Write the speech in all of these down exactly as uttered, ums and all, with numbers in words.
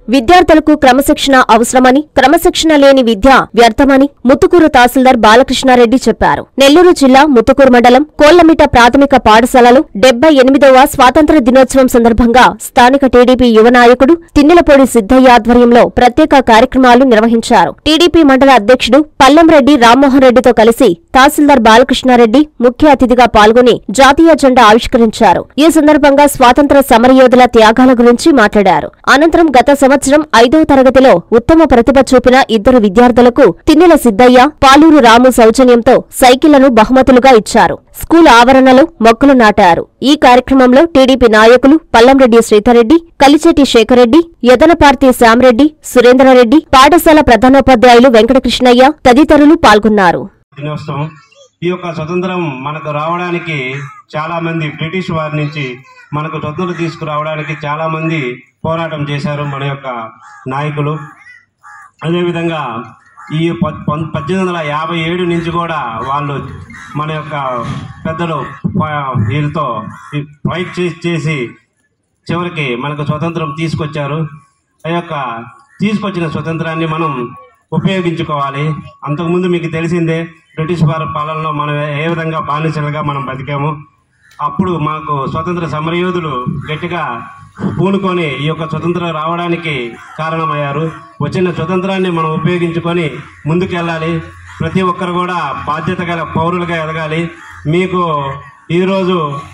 విద్యార్థులకు క్రమశిక్షణ అవసరమని, క్రమశిక్షణ లేని విద్య వ్యర్థమని ముత్తుకూరు తహసీల్దార్ బాలకృష్ణారెడ్డి చెప్పారు. నెల్లూరు జిల్లా ముత్తుకూరు మండలం కోళ్లమిట ప్రాథమిక పాఠశాలలో డెబ్బై ఎనిమిదవ స్వాతంత్ర దినోత్సవం సందర్భంగా స్థానిక టీడీపీ యువ నాయకుడు తిన్నెలపూడి సిద్ధయ్య ఆధ్వర్యంలో ప్రత్యేక కార్యక్రమాలు నిర్వహించారు. టీడీపీ మండల అధ్యక్షుడు పల్లంరెడ్డి రామ్మోహన్ రెడ్డితో కలిసి తహసీల్దార్ బాలకృష్ణారెడ్డి ముఖ్య అతిథిగా పాల్గొని జాతీయ జెండా ఆవిష్కరించారు. ఈ సందర్భంగా స్వాతంత్ర సమరయోధుల త్యాగాల గురించి మాట్లాడారు. అనంతరం గత సంవత్సరం ఐదవ తరగతిలో ఉత్తమ ప్రతిభ చూపిన ఇద్దరు విద్యార్థులకు తిన్నెల సిద్ధయ్య, పాలూరు రాము సౌజన్యంతో సైకిళ్లను బహుమతులుగా ఇచ్చారు. స్కూల్ ఆవరణలో మొక్కలు నాటారు. ఈ కార్యక్రమంలో టీడీపీ నాయకులు పల్లంరెడ్డి శ్రీధర్రెడ్డి, కలిచెట్టి శేఖర్రెడ్డి, యదనపార్తి శ్యామరెడ్డి, సురేంద్రరెడ్డి, పాఠశాల ప్రధానోపాధ్యాయులు వెంకటకృష్ణయ్య తదితరులు పాల్గొన్నారు. ఈ యొక్క స్వతంత్రం మనకు రావడానికి చాలా మంది బ్రిటిష్ వారి నుంచి మనకు స్వతంత్రం తీసుకురావడానికి చాలా మంది పోరాటం చేశారు మన యొక్క నాయకులు. అదేవిధంగా ఈ పద్దెనిమిది వందల యాభై ఏడు నుంచి కూడా వాళ్ళు మన యొక్క పెద్దలు వీళ్ళతో ఫైట్ చేసి చివరికి మనకు స్వతంత్రం తీసుకొచ్చారు. ఆ యొక్క తీసుకొచ్చిన స్వతంత్రాన్ని మనం ఉపయోగించుకోవాలి. అంతకుముందు మీకు తెలిసిందే, బ్రిటిష్ వారి పాలనలో మనం ఏ విధంగా బానిసలుగా మనం బతికాము. అప్పుడు మాకు స్వతంత్ర సమరయోధులు గట్టిగా పూనుకొని ఈ యొక్క స్వతంత్రం రావడానికి కారణమయ్యారు. వచ్చిన స్వతంత్రాన్ని మనం ఉపయోగించుకొని ముందుకెళ్ళాలి. ప్రతి ఒక్కరు కూడా బాధ్యత గల పౌరులుగా ఎదగాలి. మీకు ఈరోజు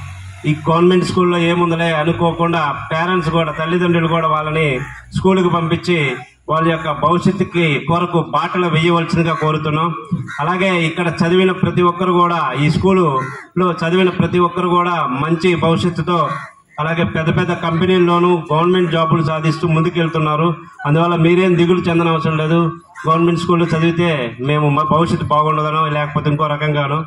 ఈ గవర్నమెంట్ స్కూల్లో ఏముందలే అనుకోకుండా పేరెంట్స్ కూడా, తల్లిదండ్రులు కూడా వాళ్ళని స్కూల్కి పంపించి వాళ్ళ యొక్క భవిష్యత్తుకి కొరకు బాటలు వేయవలసిందిగా కోరుతున్నాం. అలాగే ఇక్కడ చదివిన ప్రతి ఒక్కరు కూడా, ఈ స్కూలులో చదివిన ప్రతి ఒక్కరు కూడా మంచి భవిష్యత్తుతో, అలాగే పెద్ద పెద్ద కంపెనీల్లోనూ గవర్నమెంట్ జాబులు సాధిస్తూ ముందుకెళ్తున్నారు. అందువల్ల మీరేం దిగులు చెందన అవసరం లేదు. గవర్నమెంట్ స్కూల్లో చదివితే మేము భవిష్యత్తు బాగుండదనో లేకపోతే ఇంకో రకంగానో.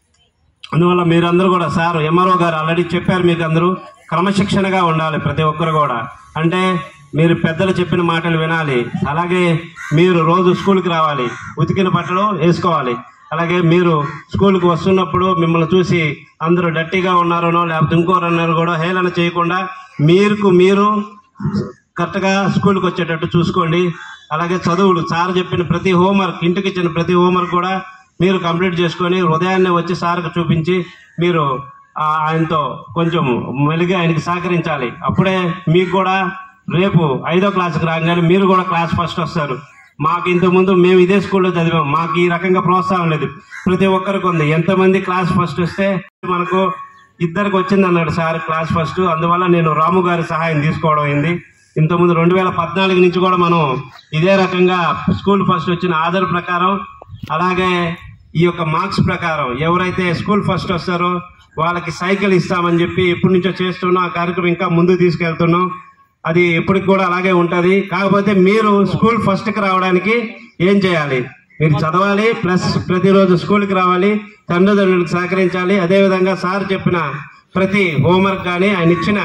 అందువల్ల మీరందరూ కూడా, సార్ ఎంఆర్ఓ గారు ఆల్రెడీ చెప్పారు, మీకు అందరూ క్రమశిక్షణగా ఉండాలి. ప్రతి ఒక్కరు కూడా అంటే మీరు పెద్దలు చెప్పిన మాటలు వినాలి. అలాగే మీరు రోజు స్కూల్కి రావాలి, ఉతికిన బట్టలు వేసుకోవాలి. అలాగే మీరు స్కూల్కి వస్తున్నప్పుడు మిమ్మల్ని చూసి అందరూ డట్టిగా ఉన్నారనో లేకపోతే ఇంకోరన్నారు కూడా హేళన చేయకుండా మీకు మీరు కరెక్ట్గా స్కూల్కి వచ్చేటట్టు చూసుకోండి. అలాగే చదువులు, సార్ చెప్పిన ప్రతి హోంవర్క్, ఇంటికి ఇచ్చిన ప్రతి హోంవర్క్ కూడా మీరు కంప్లీట్ చేసుకొని ఉదయాన్నే వచ్చి సార్కి చూపించి మీరు ఆయనతో కొంచెం మెలిగి ఆయనకి సహకరించాలి. అప్పుడే మీకు కూడా రేపు ఐదో క్లాస్కి రాగానే మీరు కూడా క్లాస్ ఫస్ట్ వస్తారు. మాకు ఇంతకుముందు మేము ఇదే స్కూల్లో చదివాం, మాకు ఈ రకంగా ప్రోత్సాహం లేదు. ప్రతి ఒక్కరికి ఉంది. ఎంతమంది క్లాస్ ఫస్ట్ వస్తే మనకు ఇద్దరికి వచ్చింది అన్నాడు సార్ క్లాస్ ఫస్ట్. అందువల్ల నేను రాము గారి సహాయం తీసుకోవడం అయింది. ఇంతకుముందు రెండు వేల పద్నాలుగు నుంచి కూడా మనం ఇదే రకంగా స్కూల్ ఫస్ట్ వచ్చిన ఆధార్ ప్రకారం, అలాగే ఈ యొక్క మార్క్స్ ప్రకారం ఎవరైతే స్కూల్ ఫస్ట్ వస్తారో వాళ్ళకి సైకిల్ ఇస్తామని చెప్పి ఎప్పటి నుంచో చేస్తున్నాం. ఆ కార్యక్రమం ఇంకా ముందుకు తీసుకెళ్తున్నాం. అది ఎప్పటికి కూడా అలాగే ఉంటుంది. కాకపోతే మీరు స్కూల్ ఫస్ట్కి రావడానికి ఏం చేయాలి? మీరు చదవాలి, ప్లస్ ప్రతిరోజు స్కూల్కి రావాలి, తల్లిదండ్రులకు సహకరించాలి. అదేవిధంగా సార్ చెప్పిన ప్రతి హోంవర్క్ కానీ ఆయన ఇచ్చిన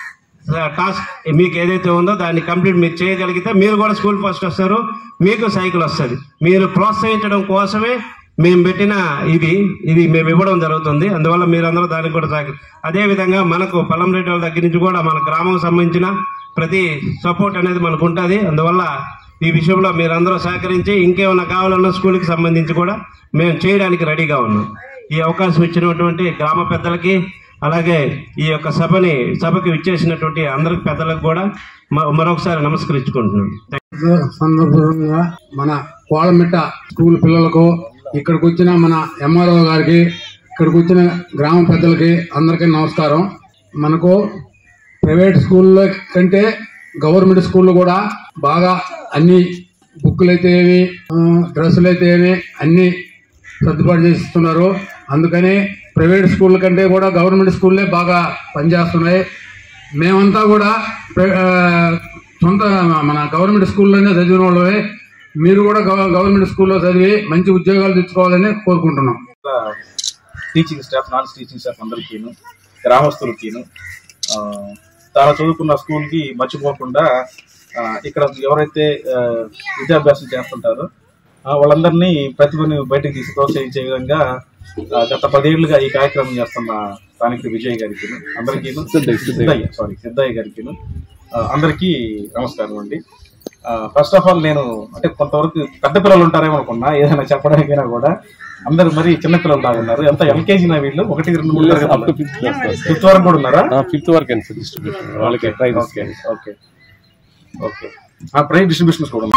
టాస్క్ మీకు ఏదైతే ఉందో దాన్ని కంప్లీట్ మీరు చేయగలిగితే మీరు కూడా స్కూల్ ఫస్ట్ వస్తారు, మీకు సైకిల్ వస్తుంది. మీరు ప్రోత్సహించడం కోసమే మేము పెట్టిన ఇది ఇది మేము ఇవ్వడం జరుగుతుంది. అందువల్ల మీరందరూ దానికి కూడా సహకరి. అదేవిధంగా మనకు పల్లంరెడ్డి వాళ్ళ దగ్గర నుంచి కూడా మన గ్రామం సంబంధించిన ప్రతి సపోర్ట్ అనేది మనకు ఉంటుంది. అందువల్ల ఈ విషయంలో మీరందరూ సహకరించి ఇంకేమైనా కావాలన్నా స్కూల్కి సంబంధించి కూడా మేము చేయడానికి రెడీగా ఉన్నాం. ఈ అవకాశం ఇచ్చినటువంటి గ్రామ పెద్దలకి, అలాగే ఈ యొక్క సభని సభకి విచ్చేసినటువంటి అందరికి పెద్దలకు కూడా మరొకసారి నమస్కరించుకుంటున్నాం. సందర్భంగా మన కోళ్లమిట్ట స్కూల్ పిల్లలకు, ఇక్కడికి వచ్చిన మన ఎంఆర్ఓ గారికి, ఇక్కడికి వచ్చిన గ్రామ పెద్దలకి అందరికీ నమస్కారం. మనకు ప్రైవేట్ స్కూల్లో కంటే గవర్నమెంట్ స్కూల్లో కూడా బాగా అన్ని బుక్కులు అయితే ఏమి, డ్రెస్సులు అయితే ఏమి అన్ని సర్దుబాటు చేస్తున్నారు. అందుకని ప్రైవేట్ స్కూళ్ళ కంటే కూడా గవర్నమెంట్ స్కూల్లే బాగా పనిచేస్తున్నాయి. మేమంతా కూడా సొంత మన గవర్నమెంట్ స్కూల్లోనే చదివిన వాళ్ళమే. మీరు కూడా గవర్నమెంట్ స్కూల్లో చదివి మంచి ఉద్యోగాలు తెచ్చుకోవాలని కోరుకుంటున్నాం. Teaching staff, non teaching staff అందరికీను, గ్రామస్తులకిను, తాను చదువుకున్న స్కూల్కి మర్చిపోకుండా ఇక్కడ ఎవరైతే విద్యాభ్యాసం చేస్తుంటారో వాళ్ళందరినీ ప్రతిభని బయటకు తీసి ప్రోత్సహించే విధంగా గత పదేళ్లుగా ఈ కార్యక్రమం చేస్తున్న స్థానిక విజయ్ గారికి అందరికీ, సిద్ధయ్య సారీ సిద్ధయ్య గారికి అందరికీ నమస్కారం అండి. ఫస్ట్ ఆఫ్ ఆల్ నేను అంటే కొంతవరకు పెద్ద పిల్లలు ఉంటారేమో అనుకున్నా, ఏదైనా చెప్పడానికైనా కూడా అందరు మరి చిన్న పిల్లలు లాగా ఉన్నారు. ఎంత ఎల్కేజీ నా వీళ్ళు ఒకటి రెండు మూడు ఫిఫ్త్ వరకు కూడా ఉన్నారా? ఫిఫ్త్ వరకు డిస్ట్రిబ్యూషన్ వాళ్ళకి ప్రైజ్ ఓకే ఓకే ఆ ప్రైజ్ డిస్ట్రిబ్యూషన్స్ కూడా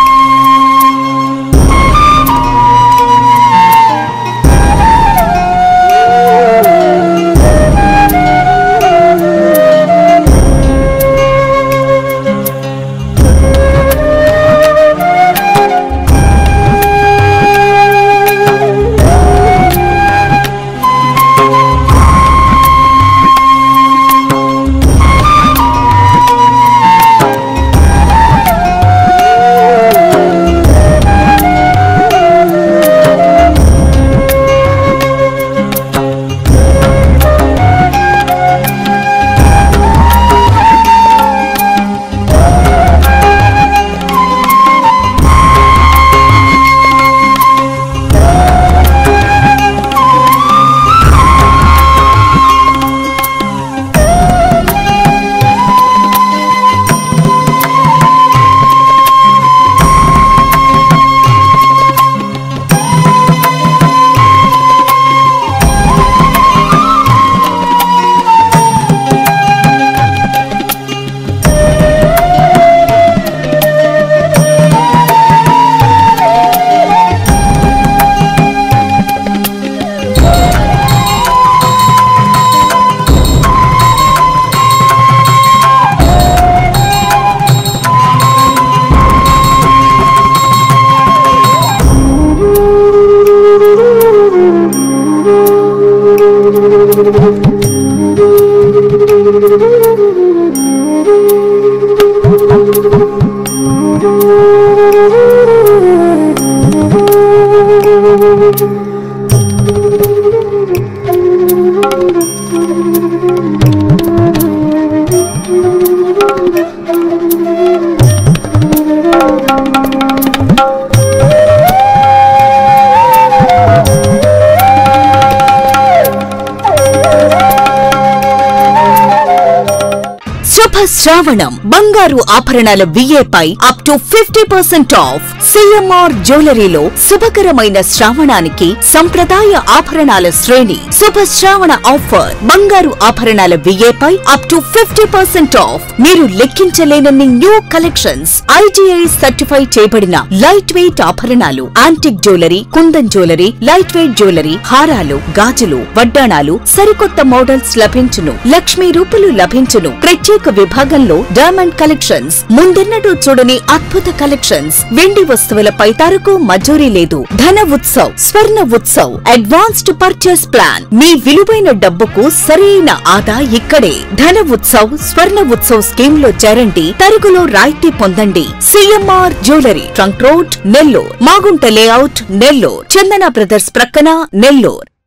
శ్రావణం బంగారు ఆభరణాల విఏపై up to fifty percent off. CMR జ్యువెలరీలో శుభకరమైన శ్రావణానికి సంప్రదాయ ఆభరణాల శ్రేణి. శుభ శ్రావణ ఆఫర్ బంగారు ఆభరణాల విఏపై up to fifty percent off. మీరు లెక్కించలేనన్ని న్యూ కలెక్షన్స్, ఐజీఐ సర్టిఫై చేయబడిన లైట్ వెయిట్ ఆభరణాలు, antique jewellery, kundan jewellery, light weight jewellery, హారాలు, గాజులు, వడ్డాణాలు, సరికొత్త మోడల్స్ లభించును. లక్ష్మీ రూపులు లభించును. ప్రత్యేక విభాగంలో డైమండ్ కలెక్షన్స్, ముందెన్నడూ చూడని అద్భుత కలెక్షన్స్. వెండి వస్తువులపై తరకు మజూరీ లేదు. Dhana Utsav, Swarna Utsav, advanced purchase plan. మీ విలువైన డబ్బుకు సరైన ఆదా ఇక్కడే. ధన ఉత్సవ్, స్వర్ణ ఉత్సవ్ స్కీమ్ లో చేరండి. తరుగులో రాయితీ పొందండి. CMR jewellery, trunk road, Nellore. Maguntha layout, Nellore. Chandana brothers ప్రక్కన, నెల్లూర్.